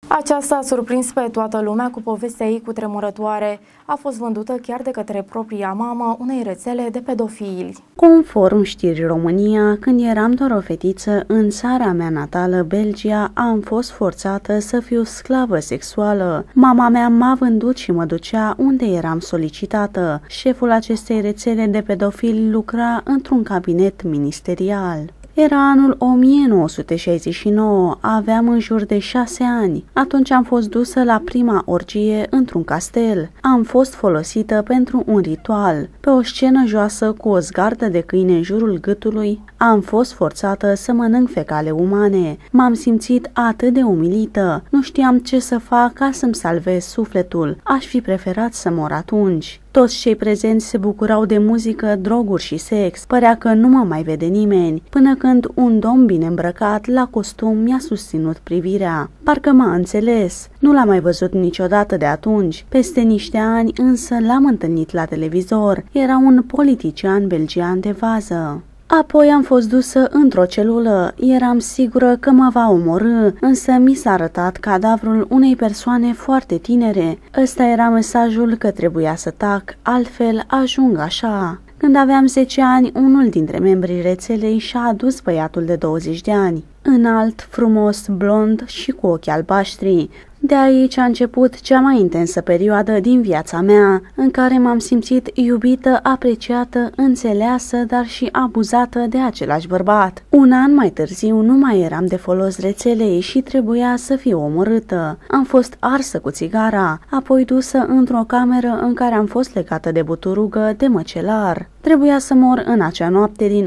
Aceasta a surprins pe toată lumea cu povestea ei cutremurătoare. A fost vândută chiar de către propria mamă unei rețele de pedofili. Conform Știri România, când eram doar o fetiță, în țara mea natală, Belgia, am fost forțată să fiu sclavă sexuală. Mama mea m-a vândut și mă ducea unde eram solicitată. Șeful acestei rețele de pedofili lucra într-un cabinet ministerial. Era anul 1969, aveam în jur de 6 ani. Atunci am fost dusă la prima orgie într-un castel. Am fost folosită pentru un ritual. Pe o scenă joasă cu o zgardă de câine în jurul gâtului, am fost forțată să mănânc fecale umane. M-am simțit atât de umilită. Nu știam ce să fac ca să-mi salvez sufletul. Aș fi preferat să mor atunci. Toți cei prezenți se bucurau de muzică, droguri și sex. Părea că nu mă mai vede nimeni, până când un domn bine îmbrăcat, la costum, mi-a susținut privirea. Parcă m-a înțeles. Nu l-am mai văzut niciodată de atunci. Peste niște ani însă l-am întâlnit la televizor. Era un politician belgian de vază. Apoi am fost dusă într-o celulă. Eram sigură că mă va omorî, însă mi s-a arătat cadavrul unei persoane foarte tinere. Ăsta era mesajul că trebuia să tac, altfel ajung așa. Când aveam 10 ani, unul dintre membrii rețelei și-a adus băiatul de 20 de ani. Înalt, frumos, blond și cu ochi albaștri. De aici a început cea mai intensă perioadă din viața mea, în care m-am simțit iubită, apreciată, înțeleasă, dar și abuzată de același bărbat. Un an mai târziu nu mai eram de folos rețelei și trebuia să fiu omorâtă. Am fost arsă cu țigara, apoi dusă într-o cameră în care am fost legată de buturugă de măcelar. Trebuia să mor în acea noapte din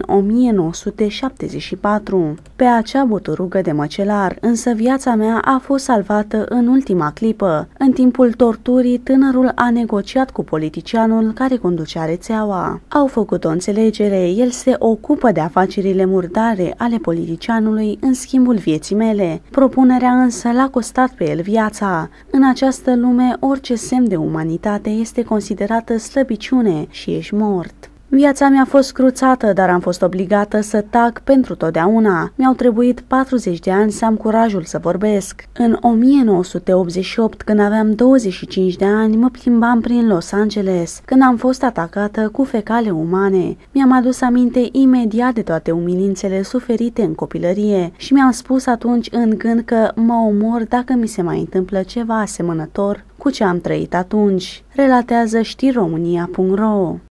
1974. Pe acea buturugă de măcelar, însă viața mea a fost salvată în ultima clipă. În timpul torturii, tânărul a negociat cu politicianul care conducea rețeaua. Au făcut o înțelegere, el se ocupă de afacerile murdare ale politicianului în schimbul vieții mele. Propunerea însă l-a costat pe el viața. În această lume, orice semn de umanitate este considerată slăbiciune și ești mort. Viața mi-a fost cruțată, dar am fost obligată să tac pentru totdeauna. Mi-au trebuit 40 de ani să am curajul să vorbesc. În 1988, când aveam 25 de ani, mă plimbam prin Los Angeles, când am fost atacată cu fecale umane. Mi-am adus aminte imediat de toate umilințele suferite în copilărie și mi-am spus atunci în gând că mă omor dacă mi se mai întâmplă ceva asemănător cu ce am trăit atunci, relatează știromânia.ro.